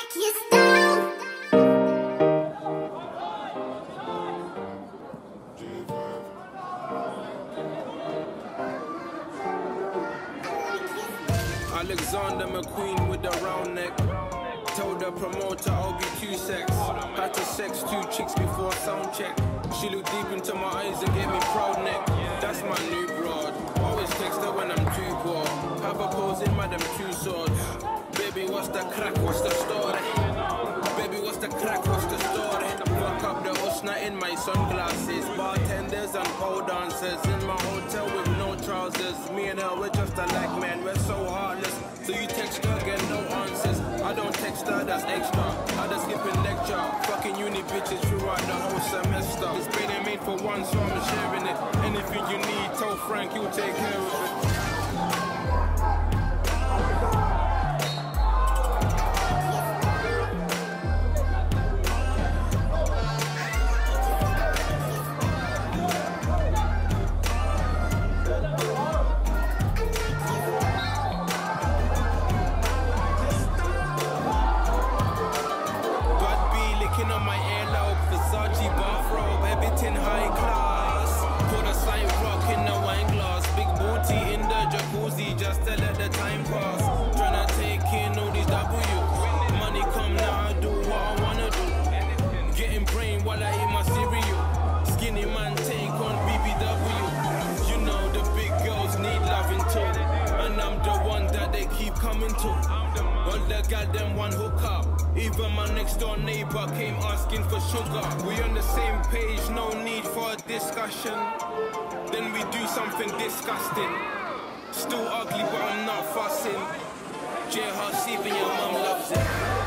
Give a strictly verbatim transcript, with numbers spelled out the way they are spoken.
Alexander McQueen with the round neck. Told the promoter I'll be two sex. Had to sex two chicks before sound check. She looked deep into my eyes and gave me proud neck. That's my new broad. Always text her when I'm too poor. Have a pose in madam two swords. Baby, what's the crack? What's the story? Baby, what's the crack? What's the story? Fuck up the usna in my sunglasses. Bartenders and pole dancers in my hotel with no trousers. Me and her, we're just alike, man. We're so heartless. So you text her, get no answers. I don't text her, that's extra. I just skip in lecture. Fucking uni bitches throughout the whole semester. This bed ain't made for one, so I'm sharing it. Anything you need, tell Frank, he'll take care of it. On my airlock, Versace bathrobe, everything high class. Put a side rock in the wine glass, big booty in the jacuzzi, just to let the time pass. Tryna take in all these W's. Money come now, I do what I wanna do. Getting brain while I eat my cereal. Skinny man take on B B W. You know the big girls need loving too, and I'm the one that they keep coming to. All the goddamn one hook up. Even my next door neighbor came asking for sugar. We on the same page, no need for a discussion. Then we do something disgusting. Still ugly, but I'm not fussing. J-Hart, see if your mum loves it.